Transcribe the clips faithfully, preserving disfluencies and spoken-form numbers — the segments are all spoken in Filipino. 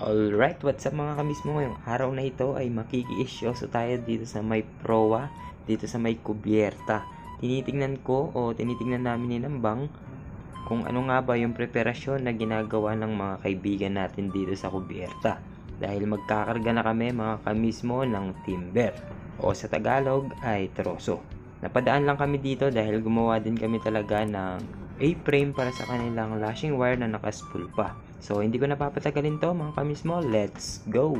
Alright, what's up mga kamismo? Ngayong araw na ito ay makiki-isyoso tayo dito sa may proa, dito sa may kubyerta. Tinitingnan ko o tinitingnan namin ni Nambang kung ano nga ba yung preparasyon na ginagawa ng mga kaibigan natin dito sa kubyerta. Dahil magkakarga na kami mga kamismo ng timber o sa Tagalog ay troso. Napadaan lang kami dito dahil gumawa din kami talaga ng A-frame para sa kanilang lashing wire na nakaspool pa. So, hindi ko napapatagalin to mga kamismo. Let's go!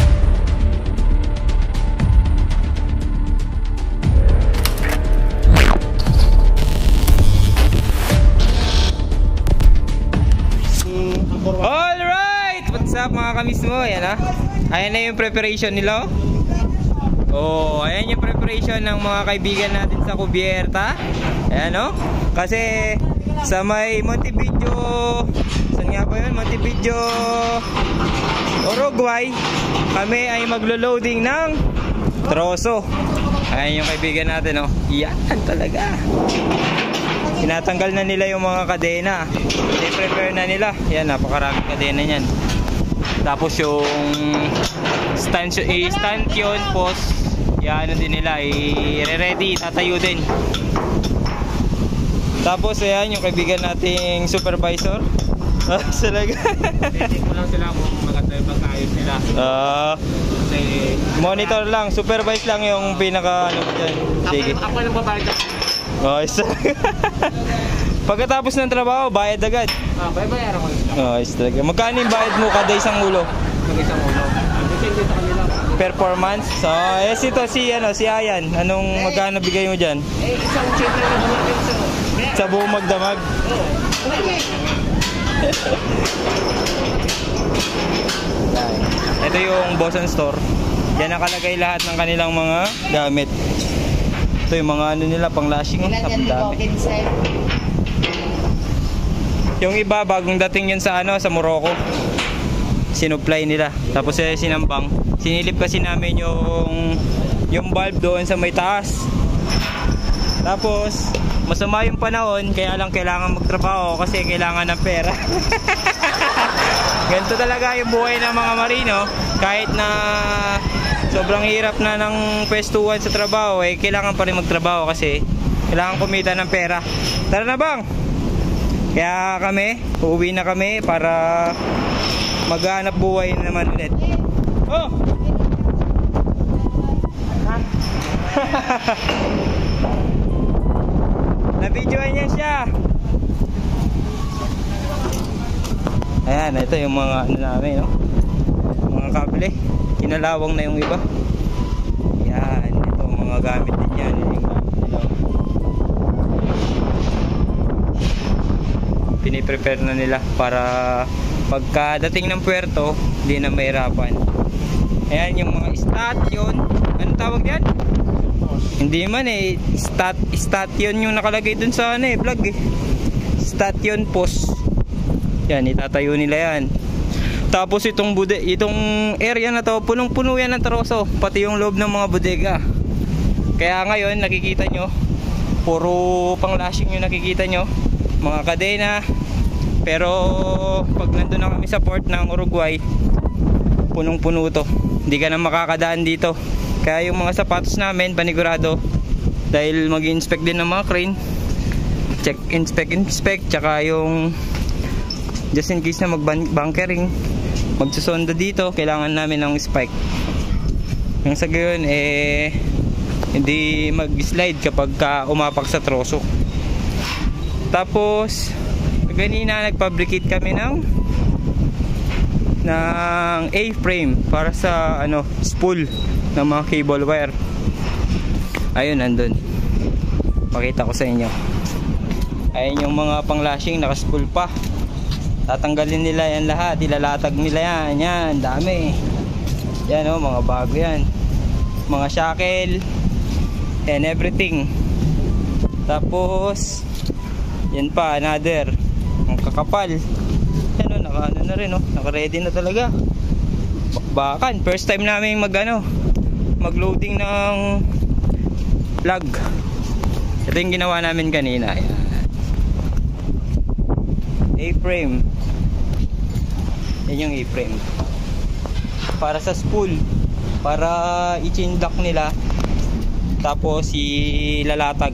Alright! What's up mga kamismo? Ayan ha. Ayan na yung preparation nila. Oh, ayan yung preparation ng mga kaibigan natin sa kubyerta. Ayan o. Kasi sa may Montevideo, saan nga ba yun? Montevideo, Uruguay, kami ay maglo-loading ng troso. Ayan yung kaibigan natin, oh. Yan talaga. Tinatanggal na nila yung mga kadena. I-prepare na nila. Yan, napakaraming kadena niyan. Tapos yung stand, eh, stand yun, post. Yan, ano din nila, i-ready, tatayo din. Tapos ayan yung kaibigan nating supervisor. Ah, talaga. Hindi ko lang sila kung magkayos nila. Ah, Kasi monitor lang, supervise lang yung pinaka ano diyan. Sige. Ako, ako lang babayad ako. Ayos. Pagkatapos ng trabaho, bayad agad. Ah, bayaran ko lang. Ayos talaga. Magkano yung bayad mo kada isang ulo? Mag-isang ulo. Depende sa kanila. Performance. So, yes ito si ano, si Ayan. Anong magkano bigay mo diyan? Eh, isang check lang na bumagay sa Sa buong magdamag. Oo. Ito yung Boson Store. Yan nakalagay lahat ng kanilang mga gamit. Ito yung mga ano nila pang lashing. Ang dami. Yung iba bagong dating yun sa ano, sa Morocco. Sinupply nila. Tapos eh, sinambang. Sinilip kasi namin yung yung bulb doon sa may taas. Tapos masama yung panahon, kaya lang kailangan magtrabaho kasi kailangan ng pera. Ganito talaga yung buhay ng mga marino. Kahit na sobrang hirap na ng pwestuhan sa trabaho, eh kailangan pa rin magtrabaho kasi kailangan kumita ng pera. Tara na bang! Kaya kami, uuwi na kami para maghanap buhay na naman ulit. Oh! Na-videoan niya siya. Ayan, ito yung mga ano namin, no? Mga kable. Kinalawang na yung iba. Ayan, ito mga gamit din yan. Piniprepare na nila para pagkadating ng puerto, hindi na mahirapan. Ayan yung mga station. Ano tawag yan? Hindi man eh, stat, station yung nakalagay dun sa ano eh, vlog eh. Station post. Yan, itatayo nila yan. Tapos itong bude, itong area na to, punong-puno yan ng troso, pati yung loob ng mga bodega. Kaya ngayon, nakikita nyo, puro pang lashing yung nakikita nyo, mga kadena. Pero pag nandun na kami sa port ng Uruguay, punong-puno to. Hindi ka na makakadaan dito. Kaya yung mga sapatos namin panigurado, dahil mag-inspect din ng mga crane, check, inspect, inspect, tsaka yung just in case na mag-bunkering, magsusondo dito, kailangan namin ng spike. Yung sa gayon eh hindi mag-slide kapag ka umapak sa troso. Tapos ganina nag-fabricate kami ng ng A-frame para sa ano, spool ng mga cable wire. Ayun, nandun. Pakita ko sa inyo. Ayun yung mga pang lashing, nakaspool pa. Tatanggalin nila yan lahat, ilalatag nila yan. Yan, dami. Yan o, oh, mga bago yan. Mga shackle and everything. Tapos yan pa, another. Ang kakapal. Yan o, naka ano na rin o, naka ready na talaga. Bakbakan, first time namin mag ano, mag-loading ng plug. Ito yung ginawa namin kanina. A-frame. Yan yung A-frame. para sa spool, para i-chinlock nila, tapos ilalatag.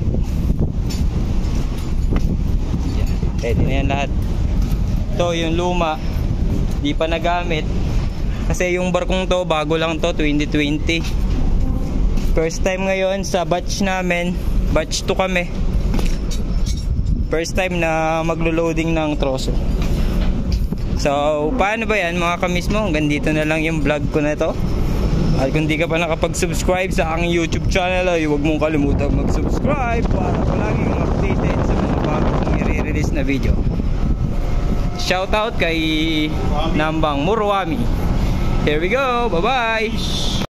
Yan, pwede na yan lahat. Ito yung luma, di pa nagamit kasi yung barkong to bago lang to, twenty twenty. First time ngayon sa batch namin, batch two kami. First time na maglo-loading ng troso. So, paano ba yan mga kamis mo? Hanggang dito na lang yung vlog ko na to. At kung di ka pa nakapag-subscribe sa aking YouTube channel, ay huwag mong kalimutan mag-subscribe para palagi kang updated sa mga bagong i-release na video. Shoutout kay Nambang Murwami. Here we go. Bye-bye.